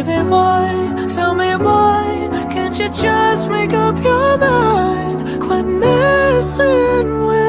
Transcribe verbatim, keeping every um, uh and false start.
Baby, why, tell me why can't you just make up your mind? Quit messing with